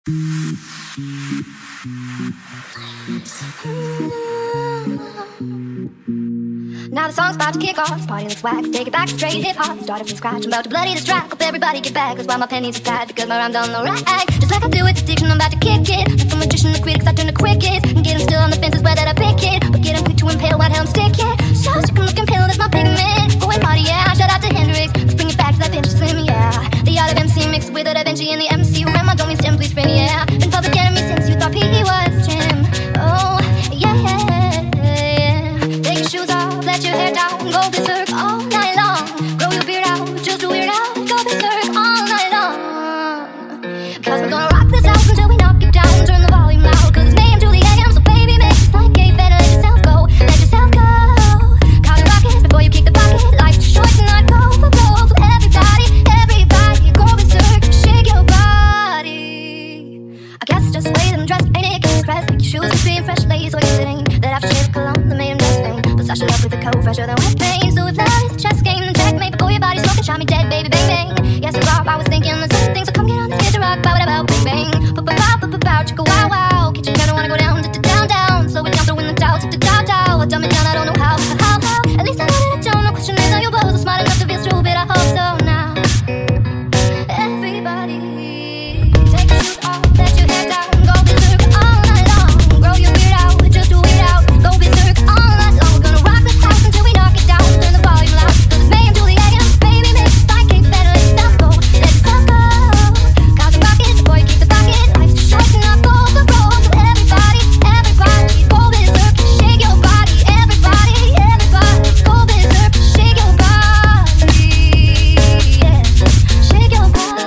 Now the song's about to kick off. This party looks wax. Take it back straight hip-hop. Started from scratch. I'm about to bloody this track. Hope everybody get back. Cause while my pennies are fat, because my rhymes on the rag. Just like I do with addiction, I'm about to kick it. Like a magician, the critics, I turn to crickets. And get them still on the fences where that I pick it. But get them quick to impale, white helm stick it. So sick and looking pale, that's my pigment. Going party, yeah. Shout out to Hendrix. Let's bring it back to that bitch slim, yeah. The art of MC mixed with a Da Vinci and the MC rim. I don't mean stem, please, friend, yeah. Been public enemy since you thought PE was Jim. Oh, yeah. Take your shoes off, let your hair down, go berserk all night long. Grow your beard out, just to weird out, go berserk all night long. Cause we're gonna rock this house until we knock it down. Turn the volume loud, cause it's AM to the AM. So baby, make this like a better, let yourself go, let yourself go. Count your rockets before you kick the pocket. Life's too short to not go for broke. So everybody, go berserk, shake your body. I guess just the way them dressed, ain't it? Get impressed, make your shoes clean, fresh lace. Or guess it ain't that aftershave cologne that made them dress vain. But Sasha up with a coat fresher than wet paint. So if love is a chess game, then checkmate before your body smoking, shot me dead, baby, bang bang. Yes, Rob, I was thinking the same thing. So come get on this hit to rock, bow bow, bang bang. Pow, chicka wow wow. Kitchen counter wanna go down, down down. So it down, throw in the towel, towel. I dumb it down, I don't know how. At least I know that I don't. No question is, are you both smart enough to feel stupid? I hope so now. Everybody, take your shoes off, let your hair down, go berserk all night long. Grow your beard out, just to weird out, go berserk all night long. We're gonna rock this house until we knock it down. Turn the volume loud, cause it's AM to the AM. Baby, make this like a better, let yourself go, let yourself go. Count your rockets before you kick the pocket. Life's too short to not go for broke. So everybody, go berserk, shake your body. Everybody, go berserk, shake your body. Yeah, shake your body.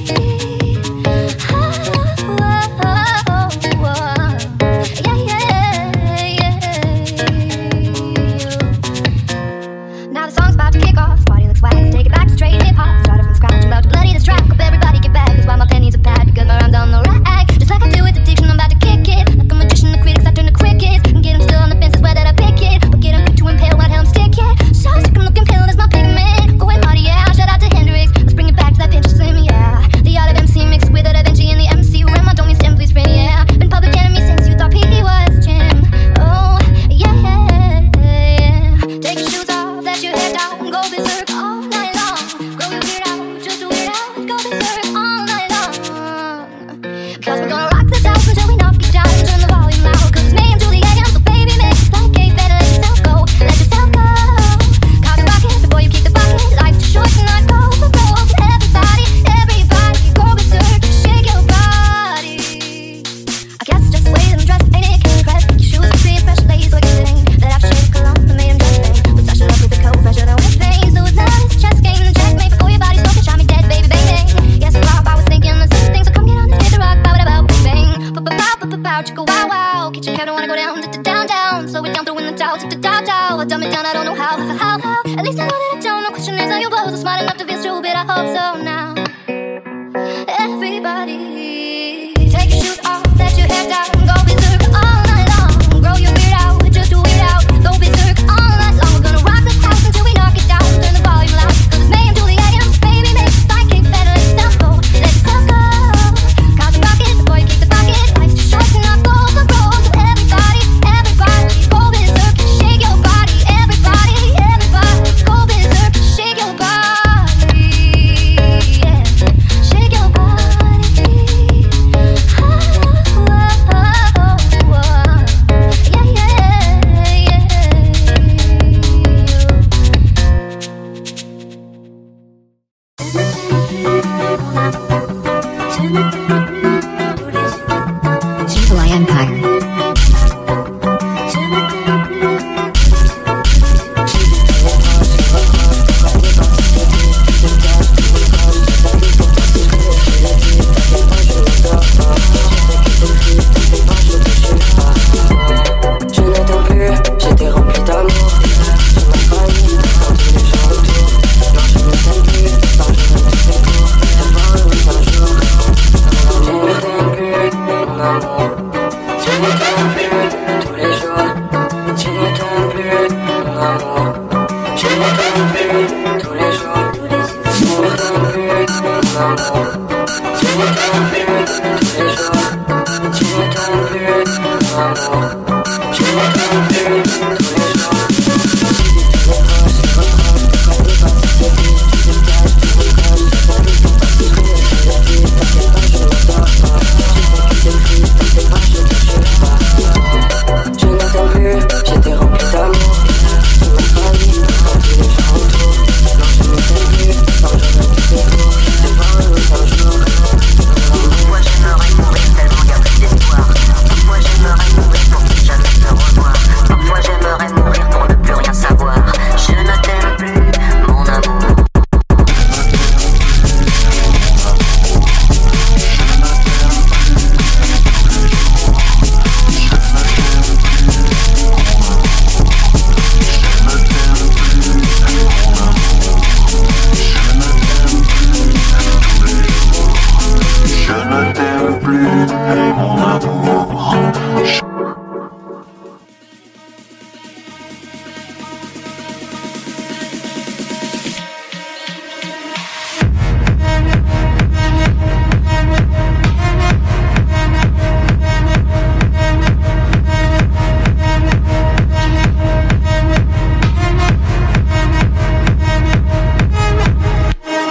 Now the song's about to kick off. This party looks wax. Take it back to straight hip-hop. Started from scratch. I'm about to bloody this track. Hope everybody get back. Cause while my pennies are bad, because my rhymes on the rag. Just like I do with addiction, I'm about to kick it. Like a magician, the critics, I turn to crickets. And get them still on the fences where that I pick it. But get them quick to impale, white helm stick it. So sick and looking pale, that's my pigment. Going party, yeah. Shout out to Hendrix. Let's bring it back to that pinch of slim, yeah. The art of MC mixed with a Da Vinci and the MC rim. I don't mean stem, please, friend, yeah. Been public enemy since you thought PE was Jim. Oh, yeah. Take your shoes off, let your hair down, go berserk all night long. Grow your beard out, just to weird out, go berserk all night long. Cause we're gonna rock this house until we knock it down. Turn the volume loud, cause it's AM to the AM. So baby, make this like a better, let yourself go, let yourself go. Count your rockets before you kick the pocket. Life's too short to not go for broke. So everybody, go berserk, shake your body. I guess just the way them dressed, ain't it? Can't impress, make your shoes clean, fresh lace. Or guess it ain't that aftershave cologne that made them dress vain. But Sasha up with a coat fresher than wet paint. So if love is a chess game, then checkmate before your body smoking, shot me dead, baby, bang bang. Yes, Rob, I was thinking the same thing. So come get on this hit to rock, bow bang bang. Pow, chicka wow wow. Kitchen counter wanna go down, down down. So it down, throw in the towel, towel. I dumb it down, I don't know how. At least I know that I don't. No question is, are you both smart enough to feel stupid? I hope so now. Everybody, take your shoes off, let your hair down, go berserk all night long. Grow your beard out, just to weird out, go berserk all night long. We're gonna rock this house until we knock it down. Turn the volume loud, cause it's AM to the AM. Baby, make this like a better, let yourself go, let yourself go. Count your rockets before you kick the pocket. Life's too short to not go for broke. So everybody, go berserk, shake your body. Everybody, go berserk, shake your body. Yeah, shake your body. NIDALEE Empire. Tu m'étais un peu tous les jours.